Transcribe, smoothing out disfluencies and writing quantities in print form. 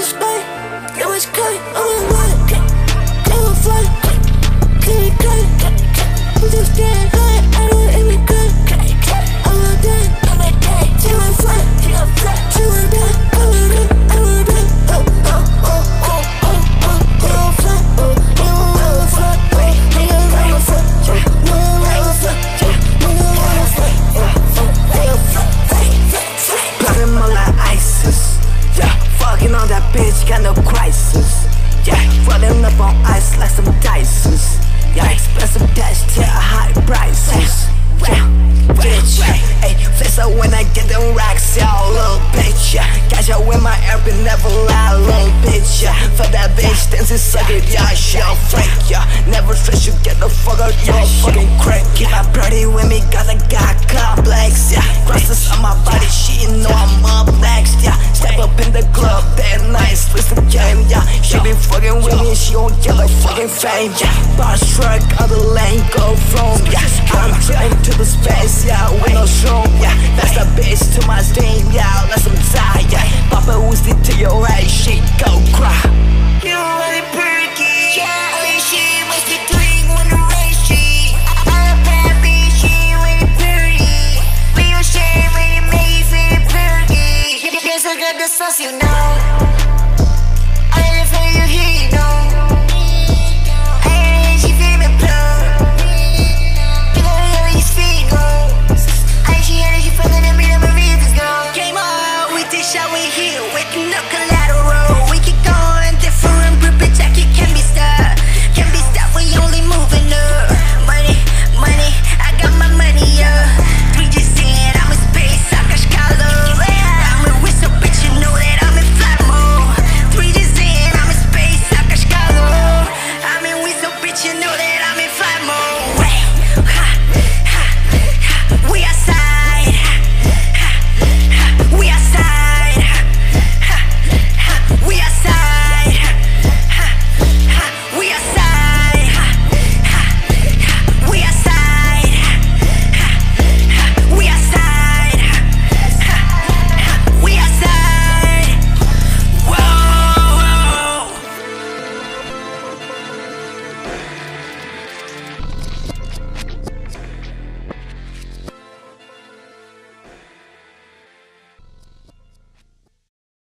spy, it was cut, I'm a water, can't go fly, can't be cut, I'm just dead, I don't even cut, I'm a dead, she went fly, she went dead, I'm a dead, on that bitch, got no crisis. Yeah, running up on ice like some dices. Yeah, expensive dash to high prices. Yeah, bitch. Hey, flex up when I get them racks, yeah, little bitch. Yeah, got you in my air, but never lie, little bitch. Yeah, for that bitch, dance and suck it, yeah, shell freak. Yeah, never stress, you get the fuck out, you're fucking crack. Keep my pretty with me, cause I got complex. Yeah, crosses on my body, she know I'm up next. Yeah, step up in the club, that night, switch the game. Yeah, she be fucking with me, she don't get like fucking fame. Yeah, boss truck on the lane, go from. Yeah, I'm trying to the space, yeah, with no shroom. Yeah, that's the bitch to my steam, yeah, let some die. Yeah, Papa Uzi to your